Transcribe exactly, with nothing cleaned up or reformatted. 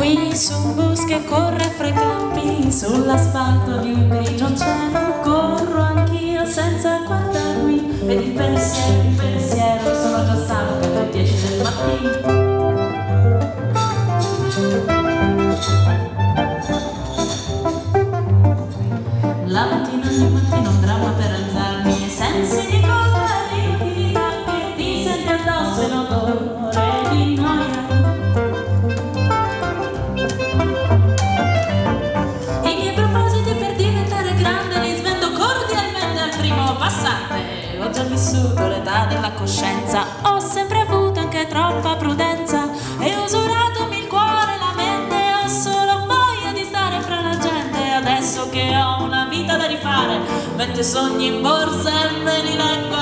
Qui su un bus che corre fra i campi, sull'asfalto di un grigio cielo, corro anch'io senza guardarmi, ed il pensiero, il pensiero, sono già stanco alle dieci del mattino. La mattina, ogni mattina un dramma per alzarmi, e sensi di colpa e di dignità che ti senti addosso in odore di noia. I miei propositi per diventare grande li svendo cordialmente al primo passante. Ho già vissuto l'età della coscienza, ho sempre avuto anche troppa prudenza, e ho usuratomi il cuore e la mente, ho solo voglia di stare fra la gente. Adesso che ho una vita da rifare, metto i sogni in borsa e me li leggo